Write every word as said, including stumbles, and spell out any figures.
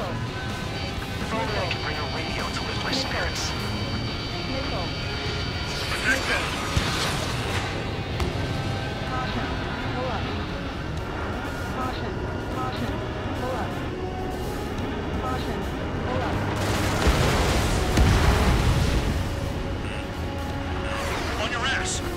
If only I could bring a radio to lift my spirits. Missile. Missile. Caution. Pull up. Caution. Caution. Pull up. Caution. Pull up. On your ass!